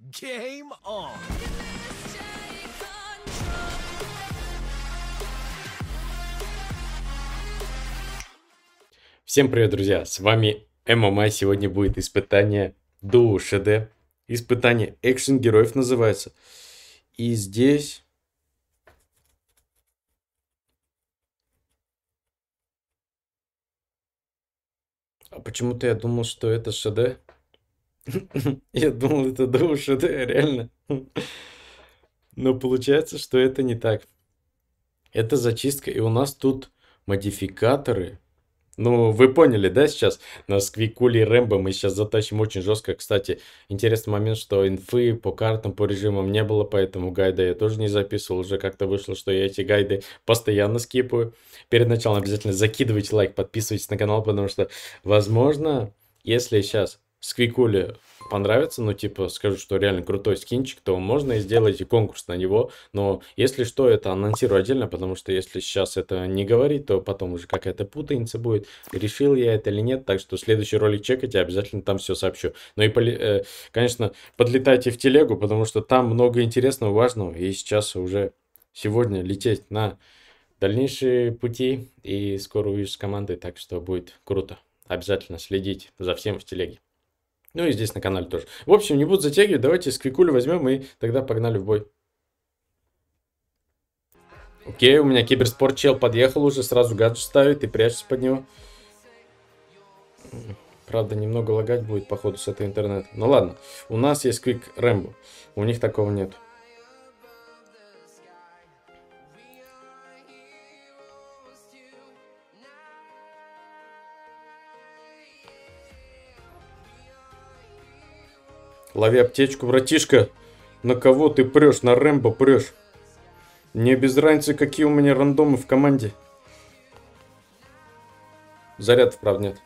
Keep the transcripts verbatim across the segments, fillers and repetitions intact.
Game on! Всем привет, друзья! С вами ММА. Сегодня будет испытание Дуо ШД. Испытание экшен героев называется. И здесь... А почему-то я думал, что это ШД. Я думал, это Дуо ШД, реально. Но получается, что это не так. Это зачистка, и у нас тут модификаторы. Ну, вы поняли, да, сейчас на Сквикули и Рэмбо мы сейчас затащим очень жестко. Кстати, интересный момент, что инфы по картам, по режимам не было, поэтому гайда я тоже не записывал. Уже как-то вышло, что я эти гайды постоянно скипаю. Перед началом обязательно закидывайте лайк, подписывайтесь на канал, потому что, возможно, если сейчас Сквикули понравится, ну, типа, скажу, что реально крутой скинчик, то можно и сделать и конкурс на него. Но, если что, это анонсирую отдельно, потому что если сейчас это не говорить, то потом уже какая-то путаница будет. Решил я это или нет, так что следующий ролик чекайте, обязательно там все сообщу. Ну и, э, конечно, подлетайте в телегу, потому что там много интересного, важного. И сейчас уже сегодня лететь на дальнейшие пути. И скоро увижу с командой, так что будет круто. Обязательно следить за всем в телеге. Ну и здесь на канале тоже. В общем, не буду затягивать, давайте Сквикулю возьмем и тогда погнали в бой. Окей, у меня киберспорт чел подъехал уже, сразу гаджет ставит и прячется под него. Правда, немного лагать будет, походу, с этого интернета. Ну ладно, у нас есть Квик Рэмбо, у них такого нет. Лови аптечку, братишка. На кого ты прешь? На Рэмбо прешь. Мне без разницы, какие у меня рандомы в команде. Зарядов, правда, нет.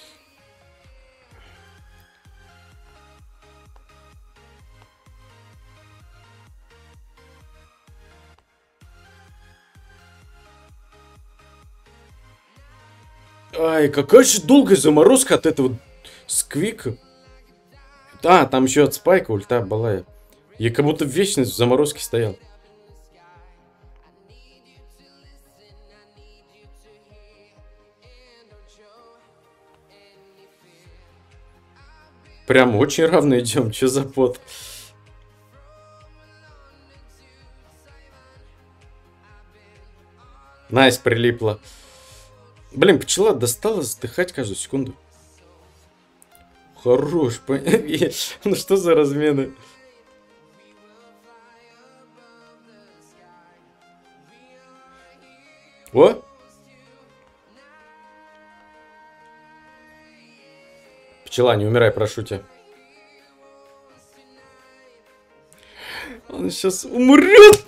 Ай, какая же долгая заморозка от этого Сквика. А, там еще от Спайка ульта была. Я как будто в вечность в заморозке стоял. Прям очень равно идем. Че за пот? Найс, прилипла. Блин, пчела достала задыхать каждую секунду. Хорош. Ну что за размены? О! Пчела, не умирай, прошу тебя. Он сейчас умрет.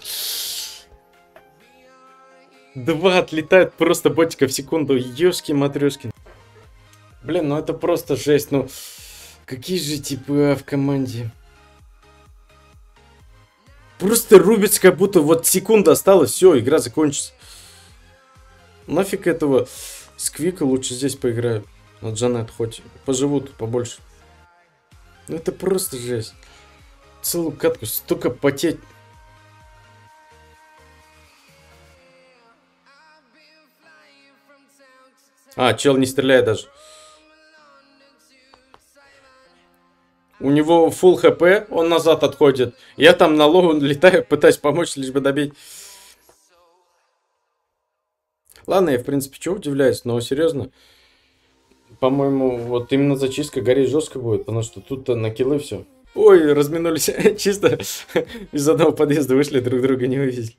Два отлетают просто ботика в секунду. Ёшки-матрёшки. Блин, ну это просто жесть. Ну, какие же типы в команде. Просто рубится, как будто вот секунда осталась. Все, игра закончится. Нафиг этого Сквика, лучше здесь поиграю. На Джанет хоть поживут побольше. Ну это просто жесть. Целую катку, столько потеть. А, чел не стреляет даже. У него фулл хп, он назад отходит. Я там на лоу летаю, пытаюсь помочь, лишь бы добить. Ладно, я в принципе чего удивляюсь, но серьезно. По-моему, вот именно зачистка гореть жестко будет, потому что тут на киллы все. Ой, разминулись. Чисто из одного подъезда вышли, друг друга не увидели.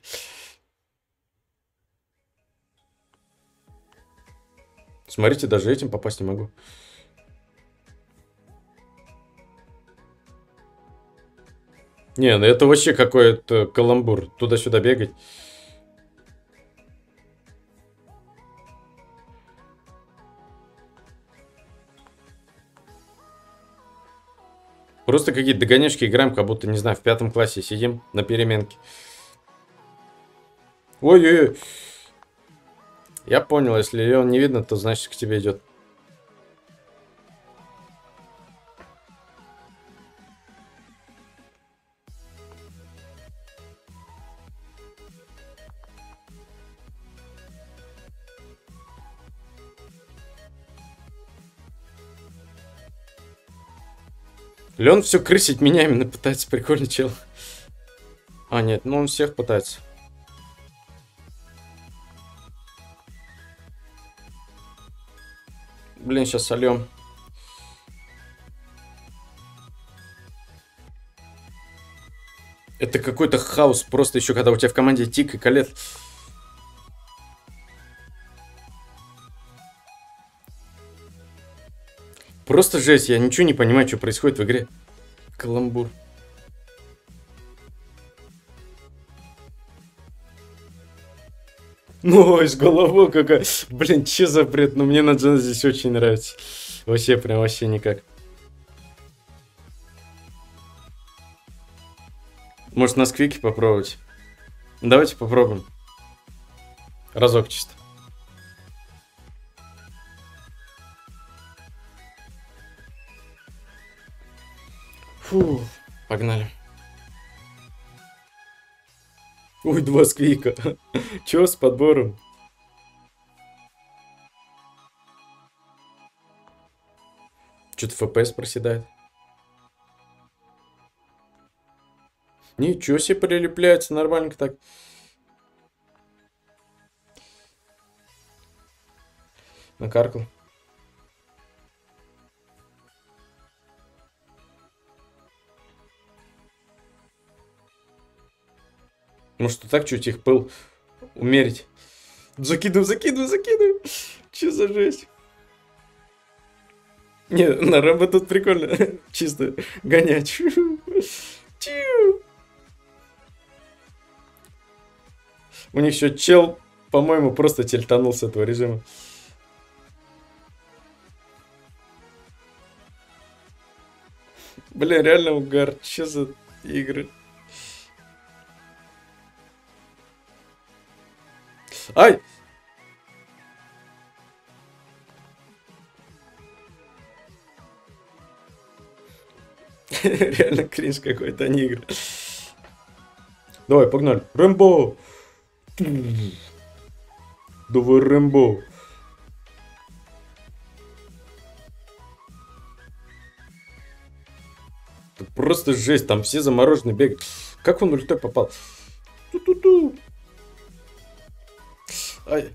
Смотрите, даже этим попасть не могу. Не, ну это вообще какой-то каламбур. Туда-сюда бегать. Просто какие-то догоняшки играем, как будто, не знаю, в пятом классе сидим на переменке. Ой-ой-ой. Я понял, если он не видно, то значит к тебе идет. Лен все крысить меня именно пытается. Прикольный чел. А, нет, ну он всех пытается. Блин, сейчас сольем. Это какой-то хаос. Просто еще когда у тебя в команде Тик и Калет. Просто жесть. Я ничего не понимаю, что происходит в игре. Каламбур. Ну, из головы какая. Блин, че за бред? Ну, мне на Джен здесь очень нравится. Вообще, прям вообще никак. Может, на сквике попробовать? Давайте попробуем. Разок чисто. Фу, погнали. Ой, два сквика. Чё с подбором? Что-то эф пи эс проседает. Ничего себе, прилепляется нормально так. Накаркал. Может, так чуть их пыл умерить. Закидываю, закидываю, закидываю. Че за жесть? Не, на Рэмбо тут прикольно. Чисто гонять. Чу. У них еще чел, по-моему, просто тельтанул с этого режима. Блин, реально угар. Че за игры? Ай! Реально кринж какой-то, а не игры. Давай, погнали. Рэмбо! Давай, Рэмбо! Это просто жесть, там все замороженные бегают. Как он ультой попал? Ту-ту-ту. Ай.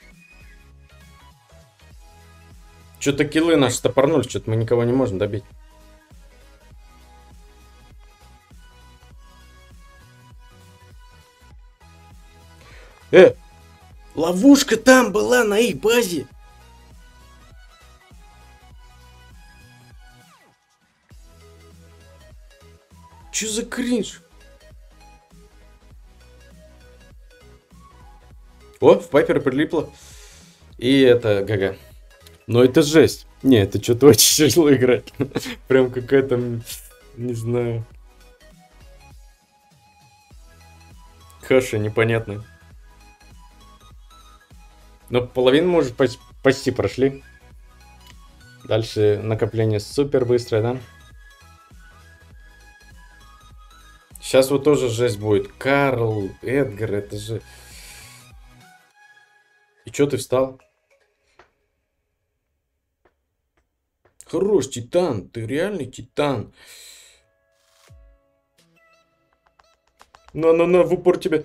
Что-то киллы наши топорнули, что-то мы никого не можем добить. Э, ловушка там была на их базе. Чё за кринж? О, в Пайпер прилипло. И это ГГ. Но это жесть. Не, это что-то очень тяжело играть. Прям какая-то, не знаю. Каша непонятная. Но половину, может, почти прошли. Дальше накопление супер быстрое, да? Сейчас вот тоже жесть будет. Карл, Эдгар, это же... И чё ты встал? Хорош, Титан, ты реальный Титан. На-на-на, в упор тебе.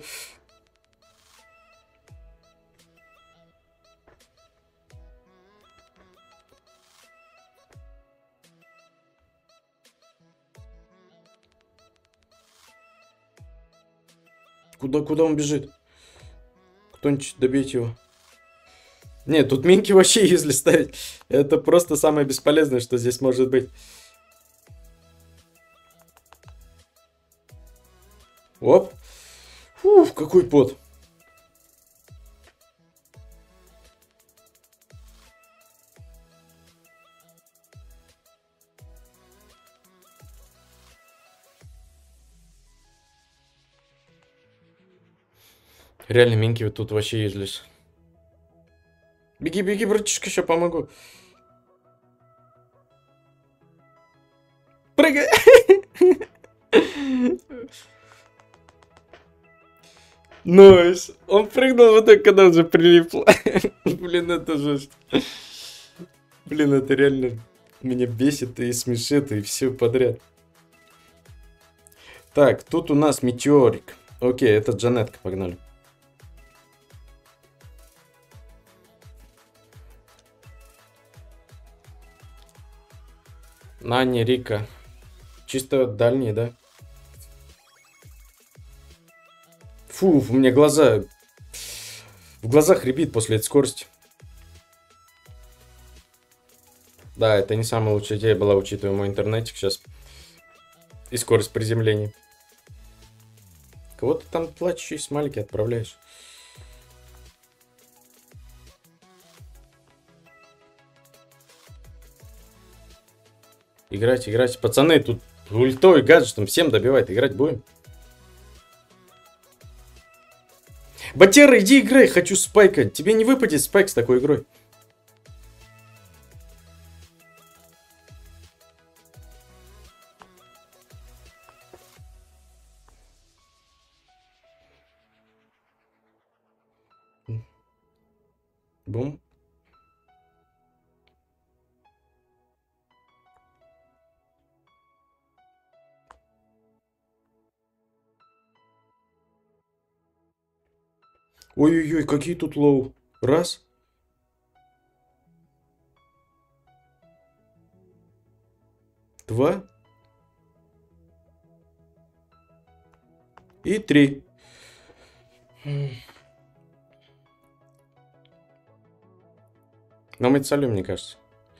Куда, куда он бежит? Кто-нибудь добейте его. Нет, тут минки вообще, если ставить, это просто самое бесполезное, что здесь может быть. Оп. Фух, какой пот. Реально, минки вот тут вообще юзлись. Беги, беги, братишка, сейчас помогу. Прыгай! Нойс. Он прыгнул вот так, когда уже прилипло. Блин, это жесть. Блин, это реально меня бесит и смешит, и все подряд. Так, тут у нас метеорик. Окей, это Джанетка, погнали. Нани, Рика. Чисто дальние, да? Фу, у меня глаза... В глазах рябит после этой скорости. Да, это не самая лучшая идея была, учитывая мой интернетик сейчас. И скорость приземления. Кого ты там плачущие смайлики отправляешь? Играть, играть. Пацаны, тут ультой гаджетом всем добивает. Играть будем? Батера, иди играй, хочу спайка. Тебе не выпадет спайк с такой игрой. Бум. Ой-ой-ой, какие тут лоу. Раз. Два. И три. Но мы солим, мне кажется.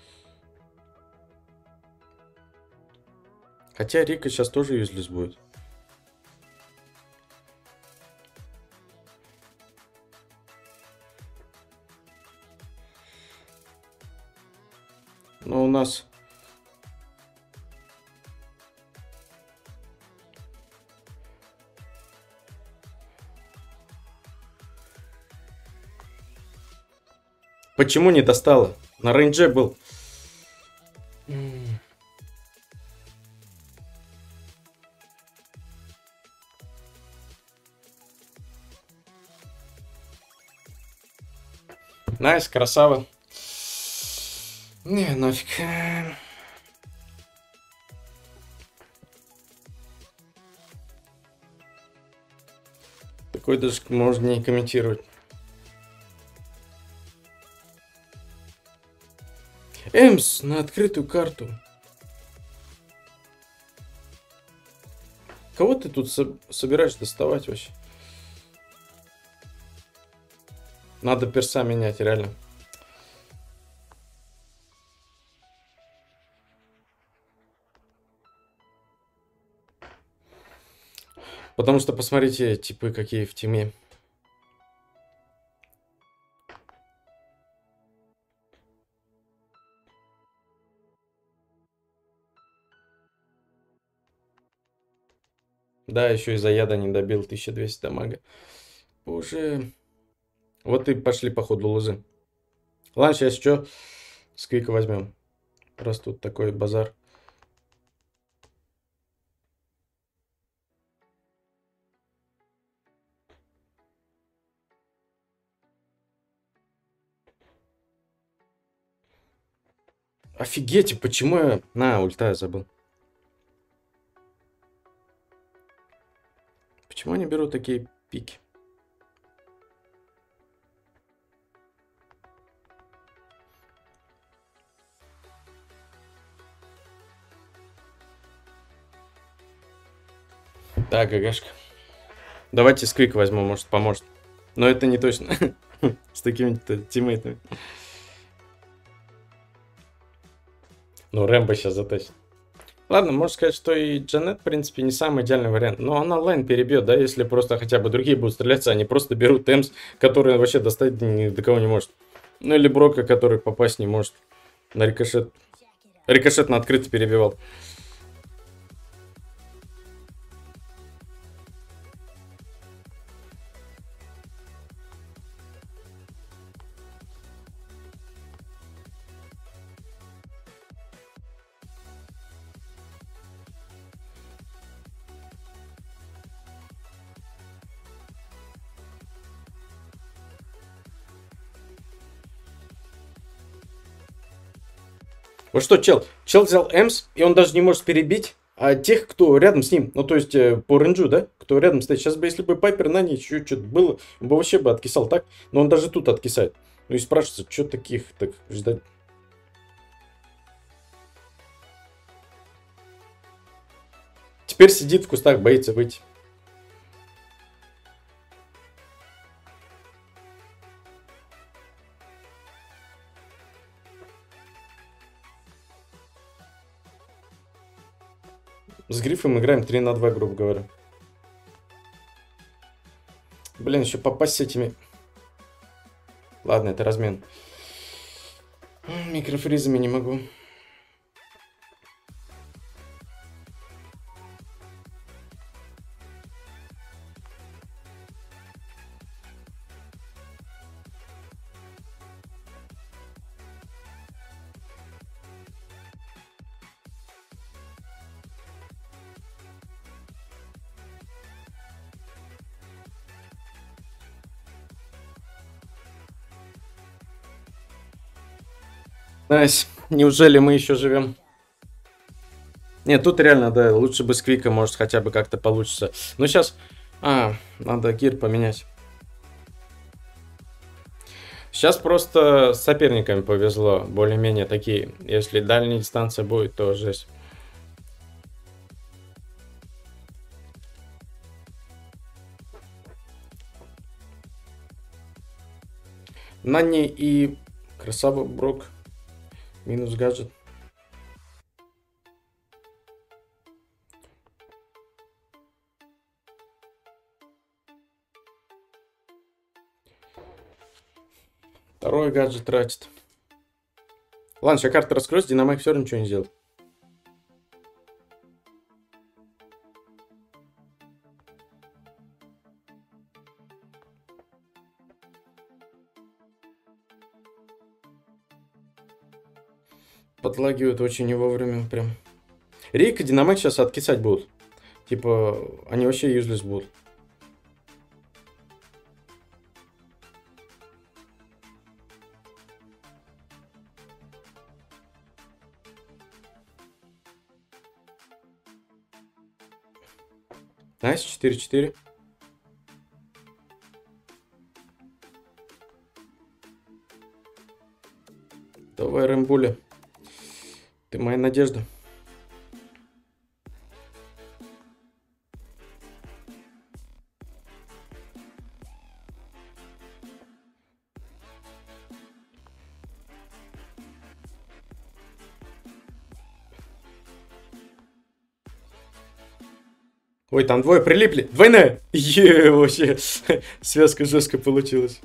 Хотя Рика сейчас тоже юзлес будет. Но у нас... Почему не достала? На рейнже был. Найс, красава. Не, нафиг. Такой даже можно не комментировать. Эмс на открытую карту. Кого ты тут со собираешь доставать вообще? Надо перса менять, реально. Потому что посмотрите, типы какие в тиме. Да, еще из-за яда не добил тысяча двести дамага. Боже. Вот и пошли по ходу лузы. Ладно, сейчас что? Сквика возьмем. Раз тут такой базар. Офигеть, почему я... На, ульта я забыл. Почему они берут такие пики? Так, гагашка. Давайте сквик возьму, может поможет. Но это не точно. С такими-то тиммейтами. Ну, Рэмбо сейчас затащит. Ладно, можно сказать, что и Джанет, в принципе, не самый идеальный вариант. Но она лайн перебьет, да, если просто хотя бы другие будут стреляться, они просто берут Эмс, который вообще достать ни до кого не может. Ну или Брока, который попасть не может. На рикошет. Рикошет на открытый перебивал. Вот что, чел? Чел взял Эмс, и он даже не может перебить, а тех, кто рядом с ним, ну, то есть э, по рейнджу, да, кто рядом стоит. Сейчас бы, если бы Пайпер на ней еще что-то было, он бы вообще бы откисал так, но он даже тут откисает. Ну и спрашивается, что таких так ждать? Теперь сидит в кустах, боится выйти. С Грифом играем три на два, грубо говоря. Блин, еще попасть с этими... Ладно, это размен. Микрофризами не могу. Найс. Неужели мы еще живем? Нет, тут реально, да, лучше бы с Квика, может, хотя бы как-то получится. Но сейчас... А, надо гир поменять. Сейчас просто с соперниками повезло, более-менее такие. Если дальняя дистанция будет, то жесть. Нанни и красава Брок. Минус гаджет. Второй гаджет тратит. Ладно, сейчас карта раскроется, Динамайк все равно ничего не сделает. Подлагивают очень не вовремя прям. Рейк и Динамайк сейчас откисать будут. Типа, они вообще юзлес будут. Найс, четыре четыре. Давай, Рэмбуля. Ты моя надежда. Ой, там двое прилипли. Двойная. Е, вообще. Связка жестко получилась.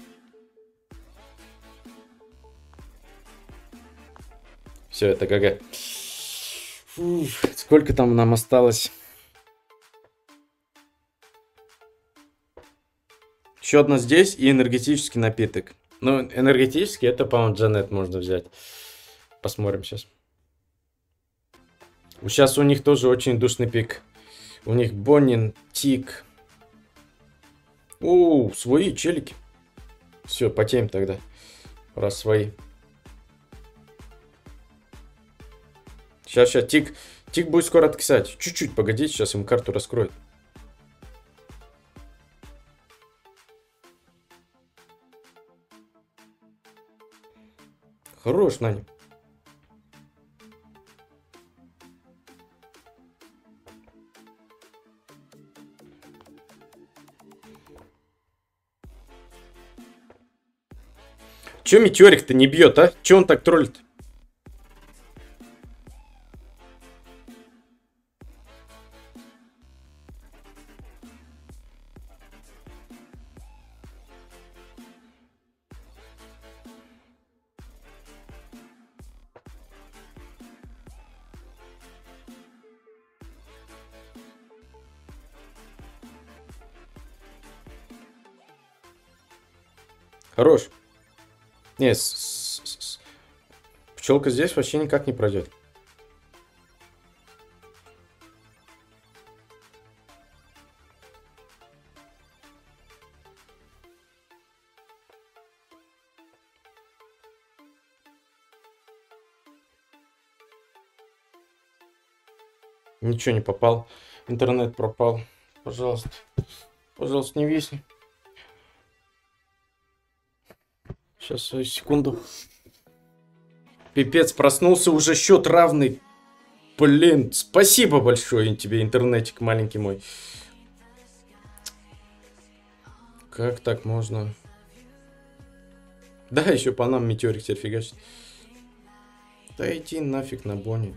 Все, это ГГ. Фуф, сколько там нам осталось? Еще одна здесь и энергетический напиток. Ну, энергетический, это, по-моему, Джанет можно взять. Посмотрим сейчас. Сейчас у них тоже очень душный пик. У них Боннин, Тик. О, свои челики. Все, потеем тогда. Раз свои. Сейчас, сейчас, Тик. Тик будет скоро откисать. Чуть-чуть погодите, сейчас им карту раскроет. Хорош, Нани. Че метеорик-то не бьет, а? Че он так троллит? Хорош. Не, с -с -с пчелка здесь вообще никак не пройдет. Ничего не попал. Интернет пропал. Пожалуйста. Пожалуйста, не висни. Сейчас, секунду. Пипец, проснулся, уже счет равный. Блин, спасибо большое тебе, интернетик маленький мой. Как так можно? Да, еще по нам метеорик тебе фигачит. Да иди нафиг на Бонни.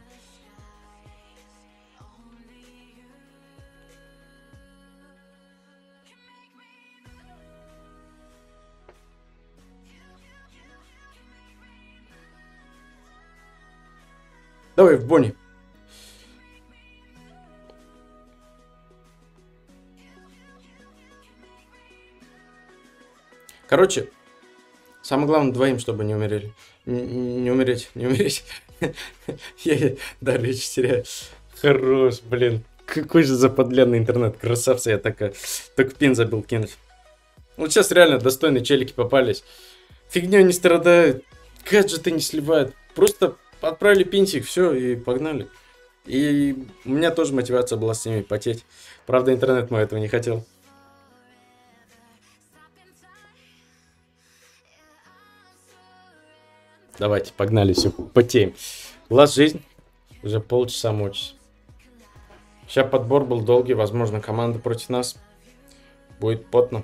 Давай в Бонни. Короче, самое главное двоим, чтобы не умерли. Не, не умереть, не умереть. Я, да, речь теряю. Хорош, блин. Какой же западленный интернет. Красавцы, я так, только пин забыл кинуть. Вот сейчас реально достойные челики попались. Фигней не страдают. Гаджеты не сливают. Просто отправили пинсик, все, и погнали. И у меня тоже мотивация была с ними потеть. Правда, интернет мой этого не хотел. Давайте, погнали, все, потеем. Глаз жизнь. Уже полчаса мучаюсь. Сейчас подбор был долгий, возможно, команда против нас. Будет потно.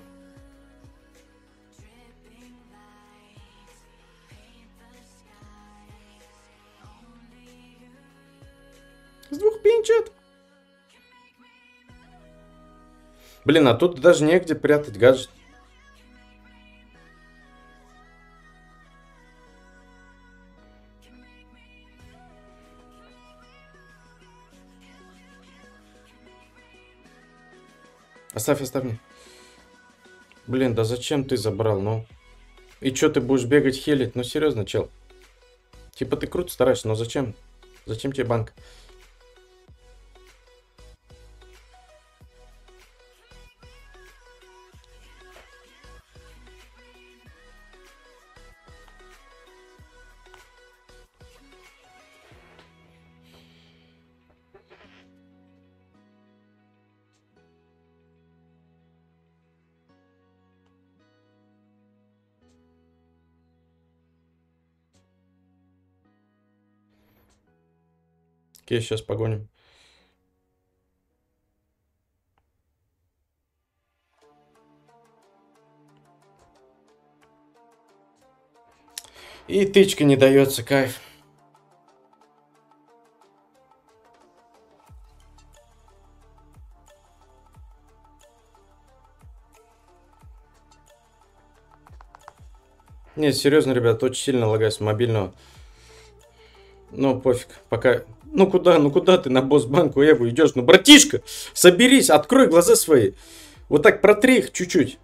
С двух пинчат. Блин, а тут даже негде прятать гаджет. Оставь, оставь мне. Блин, да зачем ты забрал, ну? И чё ты будешь бегать хелить? Ну серьезно, чел. Типа ты круто стараешься, но зачем? Зачем тебе банк? Окей, сейчас погоним. И тычка не дается, кайф. Не, серьезно, ребят, очень сильно лагает с мобильного. Ну, пофиг, пока... Ну куда, ну куда ты на Босс-банку Эву идешь? Ну, братишка, соберись, открой глаза свои. Вот так протри их чуть-чуть.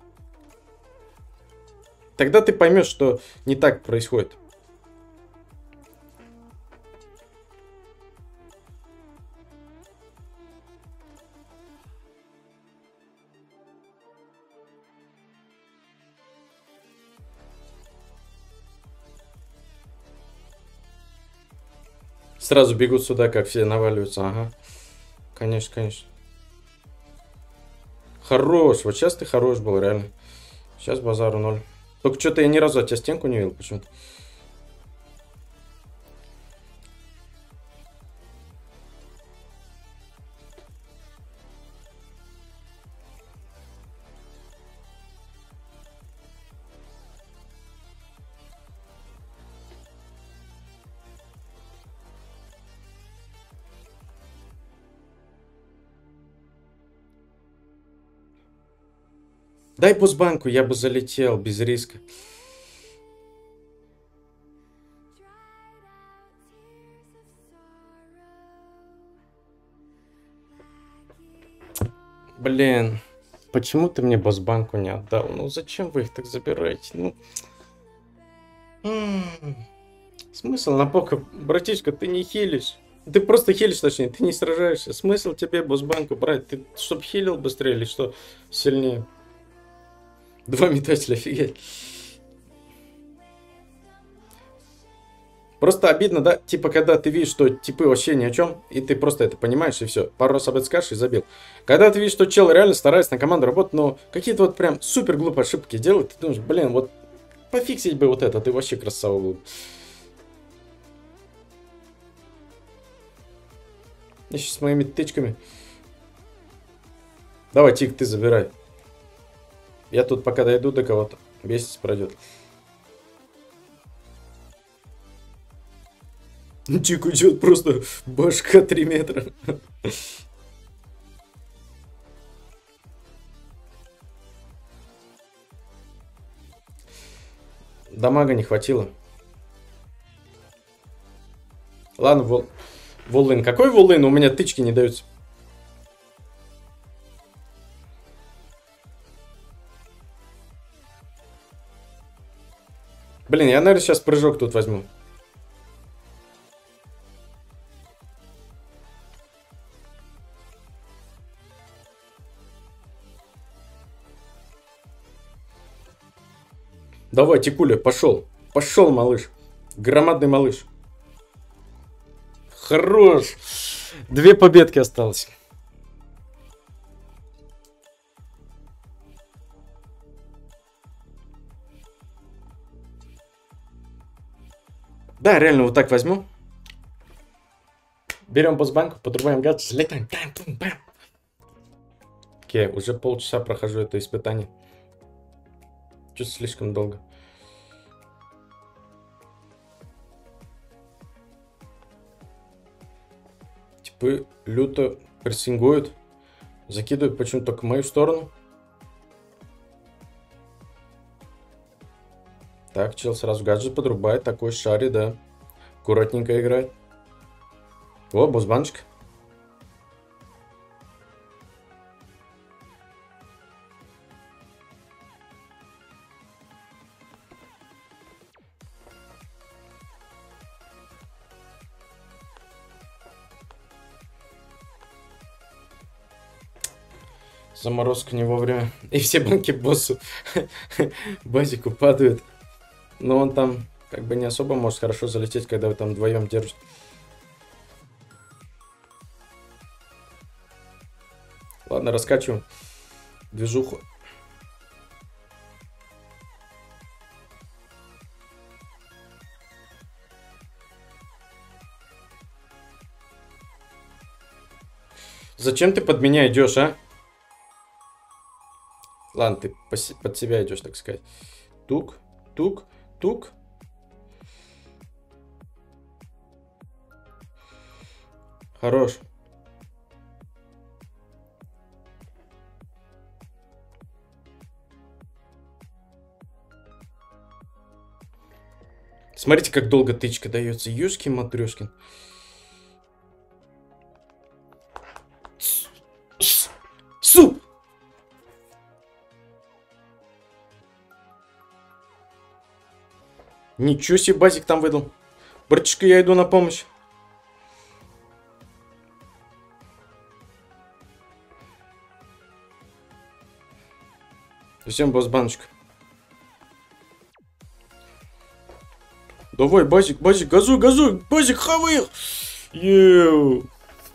Тогда ты поймешь, что не так происходит. Сразу бегут сюда, как все наваливаются. Ага. Конечно, конечно. Хорош. Вот сейчас ты хорош был, реально. Сейчас базару ноль. Только что-то я ни разу от тебя стенку не видел почему-то. Дай Босс-банку, я бы залетел без риска. Блин, почему ты мне Босс-банку не отдал? Ну зачем вы их так забираете? Ну... М-м-м. Смысл на пока, братишка, ты не хилишь. Ты просто хилишь, точнее, ты не сражаешься. Смысл тебе Босс-банку брать? Ты чтоб хилил быстрее или что сильнее? Два метателя, офигеть. Просто обидно, да? Типа, когда ты видишь, что типы вообще ни о чем, и ты просто это понимаешь, и все. Пару раз об этом скажешь и забил. Когда ты видишь, что чел реально старается на команду работать, но какие-то вот прям супер глупые ошибки делает, ты думаешь, блин, вот пофиксить бы вот это, ты вообще красава был. Я сейчас с моими тычками. Давай, Тик, ты забирай. Я тут пока дойду до кого-то. Месяц пройдет. Тик идет просто башка три метра. Дамага не хватило. Ладно, вол... волын. Какой волын? У меня тычки не даются. Блин, я, наверное, сейчас прыжок тут возьму. Давай, Тикуля, пошел. Пошел, малыш. Громадный малыш. Хорош. Две победки осталось. Да, реально, вот так возьму. Берем босс-банку, подрубаем гаджет, залетаем. Окей, уже полчаса прохожу это испытание. Чуть слишком долго. Типы люто прессингуют. Закидывают почему-то только в мою сторону. Так, чел сразу гаджет подрубает. Такой шаре, да. Аккуратненько играет. О, босс-баночка. Заморозка не вовремя. И все банки боссу базику падают. Но он там как бы не особо может хорошо залететь, когда вы там вдвоем держите. Ладно, раскачиваем движуху. Зачем ты под меня идешь, а? Ладно, ты под себя идешь, так сказать. Тук, тук, тук. Хорош. Смотрите, как долго тычка дается. Юшкин Матрюшкин. Суп! Ничего себе, базик там выдал. Братишка, я иду на помощь. Всем босс-баночка. Давай, базик, базик, газуй, газуй. Базик, хавай их. Еу.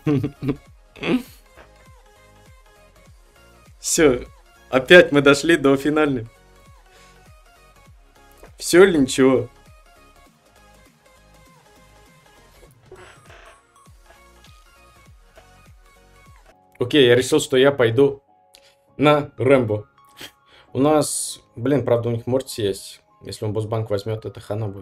Все, опять мы дошли до финальной. Все или ничего? Окей, я решил, что я пойду на Рэмбо. У нас, блин, правда, у них Мортис есть. Если он босс-банк возьмет, это хана будет.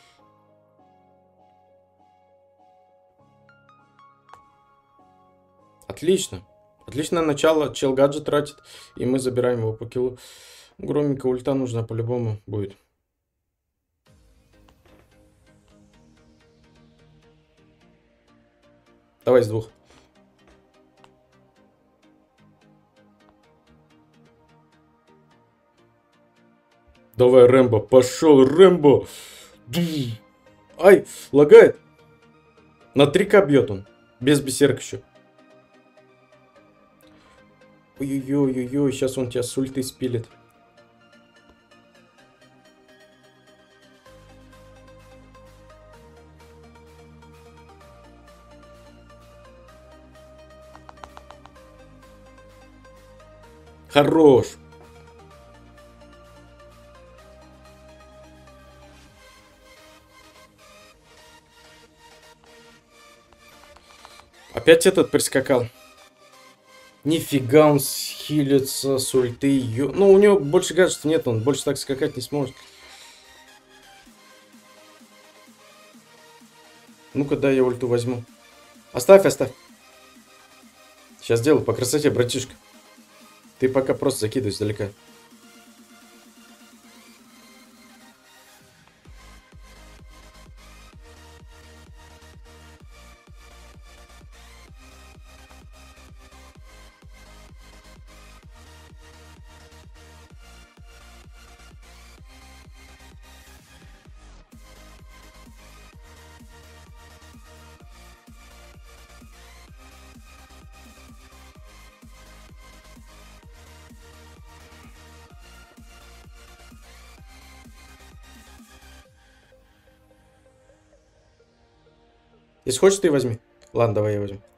Отлично. Отличное начало. Чел гаджет тратит, и мы забираем его по киллу. Громенько ульта нужна по-любому будет. Давай с двух. Давай, Рэмбо. Пошел, Рэмбо. Ай, лагает. На три ка бьет он. Без бисерк еще. Ой-ой-ой-ой, сейчас он тебя с ульты спилит. Хорош. Опять этот прискакал. Нифига он хилится с ульты. Ё... Ну, у него больше гаджетов нет, он больше так скакать не сможет. Ну-ка, дай я ульту возьму. Оставь, оставь. Сейчас сделаю по красоте, братишка. Ты пока просто закидывай издалека. Если хочешь, ты возьми. Ладно, давай я возьму.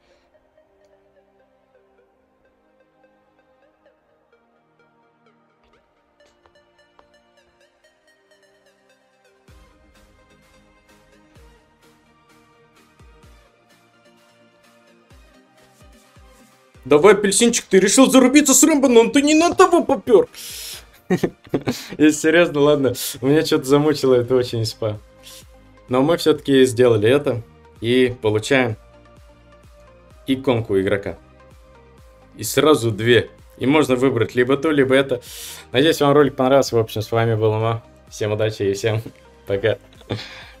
Давай, апельсинчик, ты решил зарубиться с Рэмбо, но ты не на того попер. Если серьезно, ладно. Меня что-то замучило, это очень спа. Но мы все-таки сделали это. И получаем иконку игрока. И сразу две. И можно выбрать либо то, либо это. Надеюсь, вам ролик понравился. В общем, с вами был Ма. Всем удачи и всем пока.